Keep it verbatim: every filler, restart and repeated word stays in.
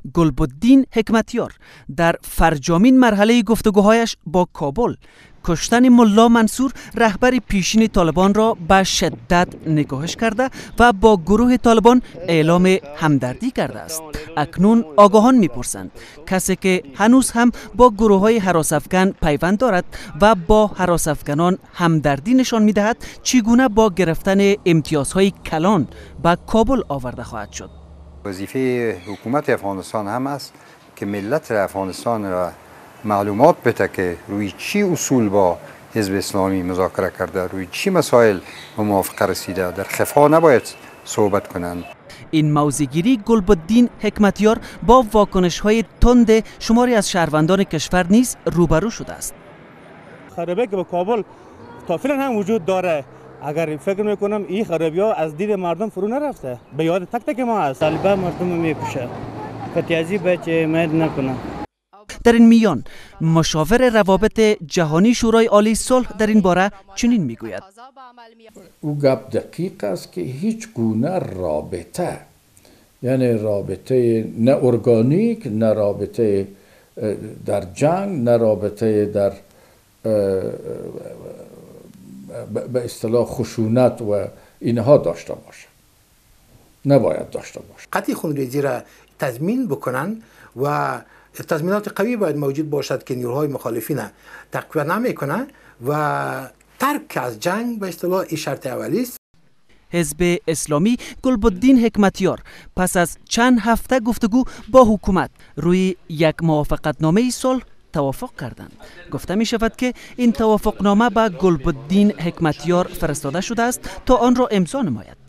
گلبدین حکمتیار در فرجامین مرحله گفتگوهایش با کابل کشتن ملا منصور رهبر پیشین طالبان را به شدت نگاهش کرده و با گروه طالبان اعلام همدردی کرده است. اکنون آگاهان میپرسند کسی که هنوز هم با گروه های هراس افکن پیوند دارد و با هراس افکنان همدردی نشان میدهد چگونه با گرفتن امتیازهای کلان به کابل آورده خواهد شد. وظیفه حکومت افغانستان هم است که ملت افغانستان را معلومات بده که روی چی اصول با حزب اسلامی مذاکره کرده، روی چی مسائل به موافقه رسیده، در خفا نباید صحبت کنند. این موضع‌گیری گلبدین حکمتیار با واکنش‌های تند شماری از شهروندان کشور نیز روبرو شده است. خرابی که به کابل تا فعلا هم وجود داره، اگر فکر میکنم این خرابی ها از دید مردم فرو نرفته، به یاد تک تک ما هست. طالبان مردم میکشه، فتیازی بچه مد نکنه. در این میان مشاور روابط جهانی شورای عالی صلح در این باره چنین میگوید: او گپ دقیق است که هیچ گونه رابطه، یعنی رابطه نه ارگانیک، نه رابطه در جنگ، نه رابطه در به اصطلاح خشونت و اینها داشته باشه، نباید داشته باشه. قطعی خونریزی را تضمین بکنن و تضمینات قوی باید موجود باشد که نیروهای مخالفین تقویت نمیکنه و ترک از جنگ به اصطلاح این شرط اولی است. حزب اسلامی گلبدین حکمتیار پس از چند هفته گفتگو با حکومت روی یک موافقتنامه صلح توافق کردند. گفته می شود که این توافقنامه به گلبدین حکمتیار فرستاده شده است تا آن را امضا نماید.